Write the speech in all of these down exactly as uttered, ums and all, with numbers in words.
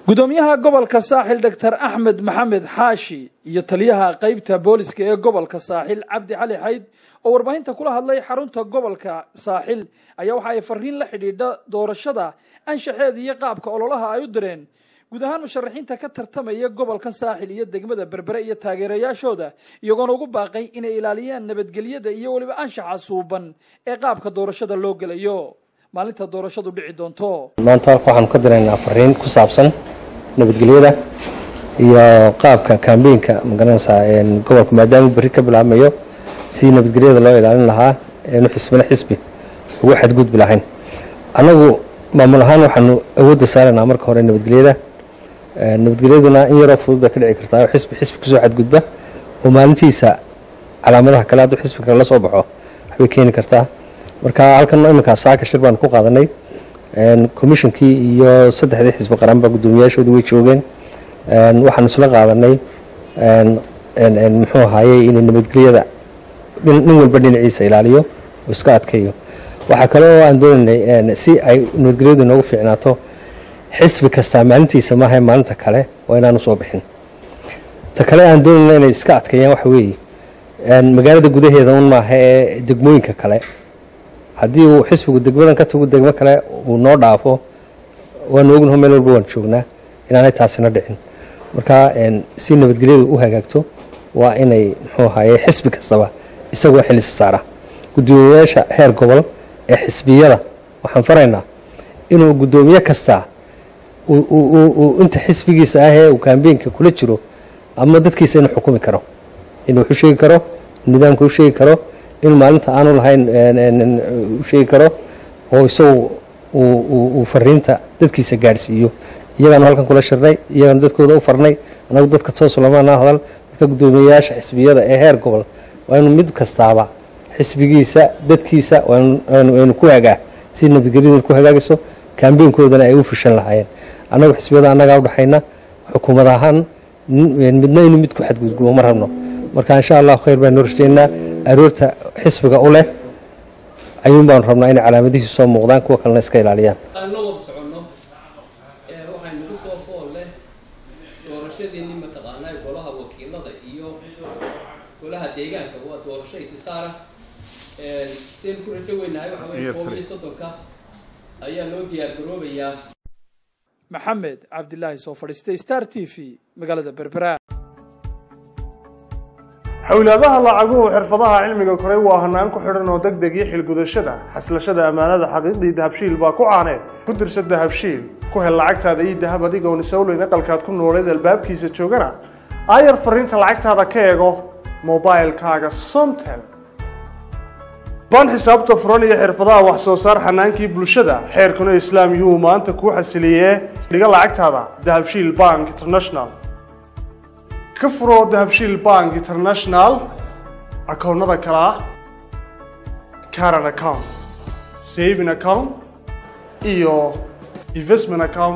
gudoomiyaha gobolka saaxil Doctor Axmed Maxamed Xaashi iyo taliyaha qaybta booliska ee gobolka saaxil Cabdi Cali Xayd oo warbaahinta kula hadlay xarunta gobolka saaxil ayaa waxa ay fariin la xidhiidha doorashada anshaxeed iyo qaabka ololaha ay u direen guud ahaan musharaxiinta ka tartamaya gobolka saaxil iyo degmada Berbera iyo taageerayaashooda iyagoo ugu baaqay inay ilaaliyaan nabadgelyada iyo waliba anshaxa suuban ee qaabka doorashada loo galayo maalinta doorashadu dhici doonto maanta waxaan ka direynaa fariin ku saabsan nabadgelyada iyo qaabka campaign-ka magaranaysa ee gobolka maadaama bari ka bilaabmayo si nabadgelyada loo ilaalin lahaa ee xisbina xisbi ugu xadgudub lahayn anagu maamul ahaan waxaan awood saaranaa marka hore nabadgelyada nabadgelyaduna in yar oo fudud bay ka dhici kartaa xisbi xisbi ku soo xadgudba oo maalintiisa calaamadaha kala duwan xisbi kala soo baxo waxay keeni kartaa marka halkan iminka saaka shir baan ku qaadanay een commissionkii iyo saddexdii xisbi qaran ba gudoomiyaashoodu way joogeen een waxaan isla qaadanay een een muxuu ahaayay in nabadgelyada nin walba dhinaciisa ilaaliyo oo iska adkeeyo waxa kale oo aan doonaynay si ay nabadgelyadu noogu fiicnaato xisbi kasta maalintiisa ma ahay maalinta kale waa inaan soo bixin ta kale aan doonaynay inay iska adkeeyaan waxa weeye een magaalada gudaheeda un ma ahay degmooyinka kale haddii uu xisbigu degmadan ka tago degmo kale uu noo dhaafo waan ognahay meel walba waan joognaa inaanay taasina dhicin marka een si nabadgelyadu u hagaagto waa inay muxuu ahaayay xisbi kastaba isagoo xil saara gudoomiyaasha heer gobol ee xisbiyada waxaan faraynaa inuu gudoomiye kasta uu uu inta xisbigiisa ah ee uu campaign-ka kula jiro ama dadkiisa inuu xukumi karo inuu u sheegi karo nidaamka u sheegi karo in maalinta aanu lahayn u sheegi karo oo isagu uu fariinta dadkiisa gaarsiiyo iyagana halkan kula shirnay iyagana dadkooda u farnay anagu dadka soo sulamaana hadal marka gudoomiyaasha xisbiyada ee heer gobol waa inuu mid kastaaba xisbigiisa dadkiisa waanu ku hagaa si nabadgelyadu ku hagaagayso campaign-koodana ay u fushan lahaayeen anagu xisbiyada anaga u dhaxayna xukuumad ahaan midna inuu mid ku xadgudbo ma rabno marka insha Allah khayr baan noorshayna aroorta xisbiga u leh ayuun baan rabnaa in calaamadihiisu soo muuqdaan kuwa kalena iska ilaaliyaan anoo wada socono ee waxay nagu soo fool leh doorashadeennii mataqaanaa golaha wakiilada iyo golaha deegaanka waa doorasho is saara ee seen ku rajo weynahay waxa weeye qowmiyadda soddonka ayaa loo diyaar garoobayaa maxamed cabdilaahi soo fadhiistay Star T V magaalada Berbera hawlaadaha lacaguhu xirfadaha cilmiga koray waa hanaan ku xidhan oo degdeg iyo xilgudashada xaslashada amaanada xaqiiqdii dahabshiil baa ku caaneed ku dirsa dahabshiil ku hel lacagtaada iyo dahab adigoon isawleyn aqalkaad ku nooleed albaabkiisa joogana ayar fariinta lacagtaada ka eego mobilekaaga Somtel baan xisaabta furan iyo xirfadaha wax soo saar xanaankii bulshada xeerkuna islaam yuu maanta ku xasiliyee dhiga lacagtaada dahabshiil Bank International ka furo dahabshiil Bank International akoonnada kala current account saving account iyo investment account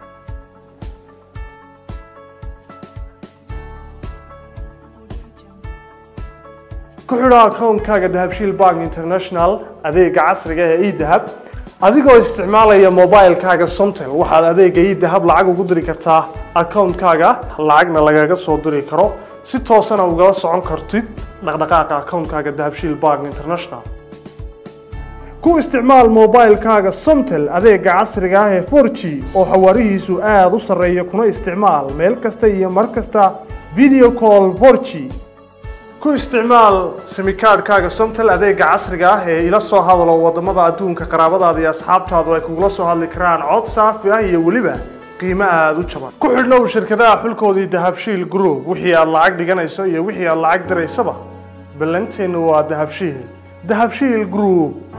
ku xidho akoonkaaga dahabshiil Bank International adeega casriga ah ee e-dahab adigoo isticmaalaya mobilekaaga Somtel waxaad adeega e-dahab lacag ugu diri kartaa akoonkaaga lacagna lagaga soo diri karo si toosana uga socon kartid dhaqdhaqaaqa akoonkaaga dahabshiil Bank International ku isticmaal mobilekaaga Somtel adeega casriga ah ee four G oo xawaarihiisu aad u sareeyo kuna isticmaal meel kasta iyo mar kasta video call four G ku isticmaal simikaadkaaga Somtel adeega casriga ah ee ila soo hadalo wadamada adduunka qaraabadaada iyo asxaabtaadu ay kugula soo hadli karaan cod saafi ah iyo waliba qiimo aad u jaban ku xidhnow shirkadaha xulkoodii dahabshiil group wixii aad lacag dhiganayso iyo wixii aad lacag diraysaba ballanteenu waa dahabshiil dahabshiil group